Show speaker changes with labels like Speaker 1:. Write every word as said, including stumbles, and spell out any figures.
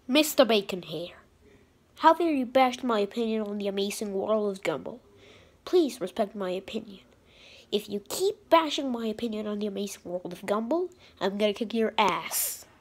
Speaker 1: Mister Bacon here. How dare you bash my opinion on the amazing world of Gumball? Please respect my opinion. If you keep bashing my opinion on the amazing world of Gumball, I'm gonna kick your ass.